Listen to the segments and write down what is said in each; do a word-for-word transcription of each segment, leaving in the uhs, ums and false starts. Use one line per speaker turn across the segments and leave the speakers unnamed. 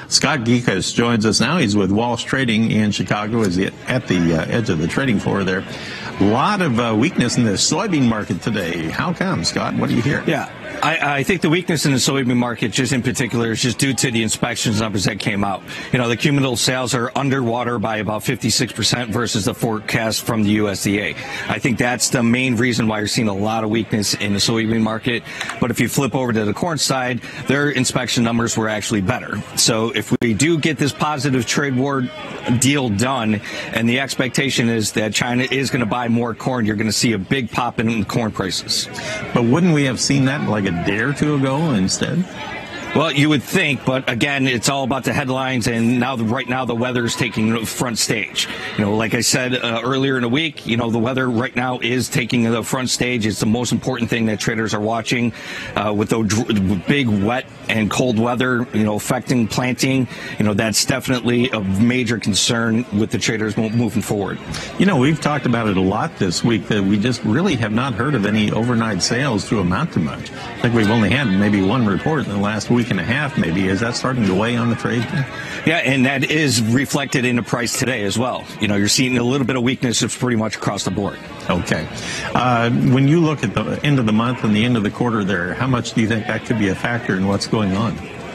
Scott Gecas joins us now. He's with Walsh Trading in Chicago. Is at the uh, edge of the trading floor there. A lot of uh, weakness in the soybean market today. How come, Scott? What do you hear?
Yeah. I, I think the weakness in the soybean market, just in particular, is just due to the inspections numbers that came out. You know, the cumulative sales are underwater by about fifty-six percent versus the forecast from the U S D A. I think that's the main reason why you're seeing a lot of weakness in the soybean market. But if you flip over to the corn side, their inspection numbers were actually better. So if we do get this positive trade war deal done, and the expectation is that China is going to buy more corn, you're going to see a big pop in corn prices.
But wouldn't we have seen that like a day or two ago instead?
Well, you would think, but again, it's all about the headlines, and now, the, right now, the weather is taking front stage. You know, like I said uh, earlier in the week, you know, the weather right now is taking the front stage. It's the most important thing that traders are watching. Uh, with the big wet and cold weather, you know, affecting planting, you know, that's definitely a major concern with the traders moving forward.
You know, we've talked about it a lot this week that we just really have not heard of any overnight sales to amount to much. I think we've only had maybe one report in the last week. week and a half, maybe. Is that starting to weigh on the trade?
Yeah, and that is reflected in the price today as well. You know, you're seeing a little bit of weakness. It's pretty much across the board.
Okay. Uh, when you look at the end of the month and the end of the quarter there, how much do you think that could be a factor in what's going on?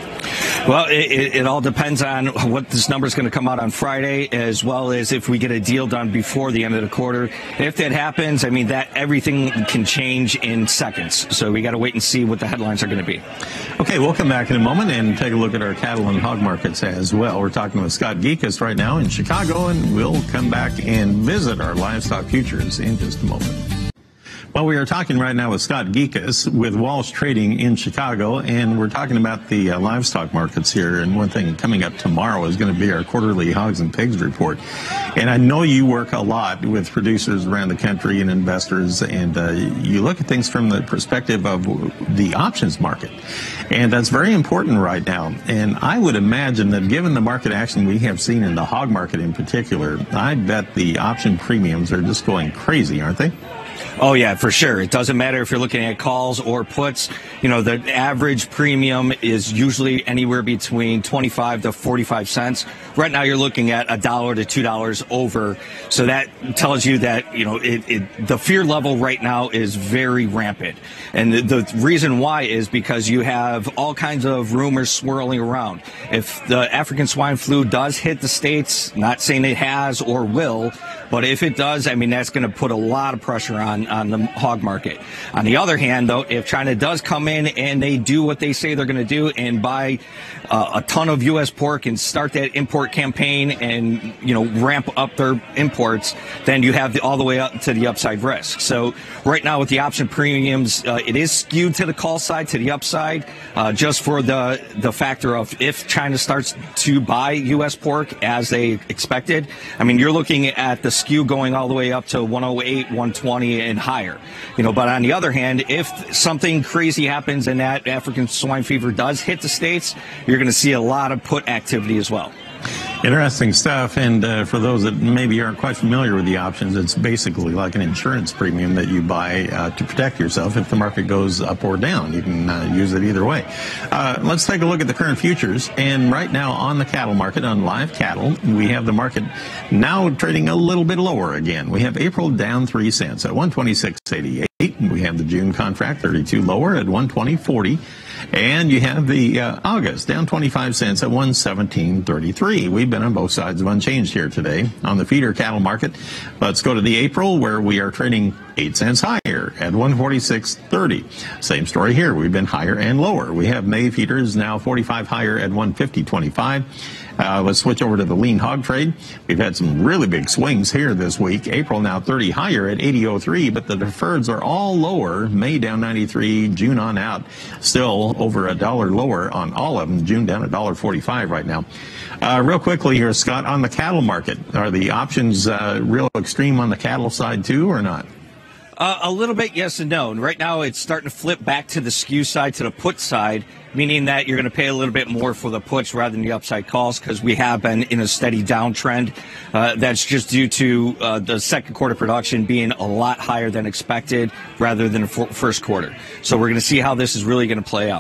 Well, it, it all depends on what this number is going to come out on Friday, as well as if we get a deal done before the end of the quarter. If that happens, I mean, that everything can change in seconds. So we got to wait and see what the headlines are going to be.
Okay, we'll come back in a moment and take a look at our cattle and hog markets as well. We're talking with Scott Gecas right now in Chicago, and we'll come back and visit our livestock futures in just a moment. Well, we are talking right now with Scott Gecas with Walsh Trading in Chicago, and we're talking about the uh, livestock markets here. And one thing coming up tomorrow is going to be our quarterly hogs and pigs report. And I know you work a lot with producers around the country and investors, and uh, you look at things from the perspective of the options market. And that's very important right now. And I would imagine that given the market action we have seen in the hog market in particular, I bet the option premiums are just going crazy, aren't they?
Oh, yeah, for sure. It doesn't matter if you're looking at calls or puts. You know, the average premium is usually anywhere between twenty-five to forty-five cents. Right now, you're looking at a dollar to two dollars over. So that tells you that, you know, it, it, the fear level right now is very rampant. And the, the reason why is because you have all kinds of rumors swirling around. If the African swine flu does hit the States, not saying it has or will, but if it does, I mean, that's going to put a lot of pressure on, on the hog market. On the other hand, though, if China does come in and they do what they say they're going to do and buy uh, a ton of U S pork and start that import campaign and, you know, ramp up their imports, then you have the, all the way up to the upside risk. So right now with the option premiums, uh, it is skewed to the call side, to the upside, uh, just for the, the factor of if China starts to buy U S pork as they expected. I mean, you're looking at the skew going all the way up to one oh eight, one twenty and higher. You know, but on the other hand, if something crazy happens and that African swine fever does hit the States, you're going to see a lot of put activity as well.
Interesting stuff. And uh, for those that maybe aren't quite familiar with the options, it's basically like an insurance premium that you buy uh, to protect yourself if the market goes up or down. You can uh, use it either way. Uh, let's take a look at the current futures. And right now on the cattle market, on live cattle, we have the market now trading a little bit lower again. We have April down three cents at one twenty-six eighty-eight. We have the June contract thirty-two lower at one twenty forty. And you have the uh, August down twenty-five cents at one seventeen thirty-three. We've been on both sides of unchanged here today. On the feeder cattle market, let's go to the April, where we are trading eight cents higher at one forty-six thirty. Same story here. We've been higher and lower. We have May feeders now forty-five higher at one fifty twenty-five. Uh, let's switch over to the lean hog trade. We've had some really big swings here this week. April now thirty higher at eighty oh three, but the deferreds are all lower. May down ninety-three, June on out still over a dollar lower on all of them. June down a dollar forty-five right now. Uh, real quickly here, Scott, on the cattle market, are the options uh, real extreme on the cattle side too, or not?
Uh, a little bit, yes and no. And right now, it's starting to flip back to the skew side, to the put side, meaning that you're going to pay a little bit more for the puts rather than the upside calls, because we have been in a steady downtrend. Uh, that's just due to uh, the second quarter production being a lot higher than expected rather than the first quarter. So we're going to see how this is really going to play out.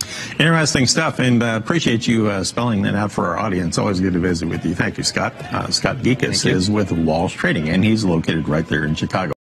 Interesting stuff, and uh, appreciate you uh, spelling that out for our audience. Always good to visit with you. Thank you, Scott. Uh, Scott Gecas is with Walsh Trading, and he's located right there in Chicago.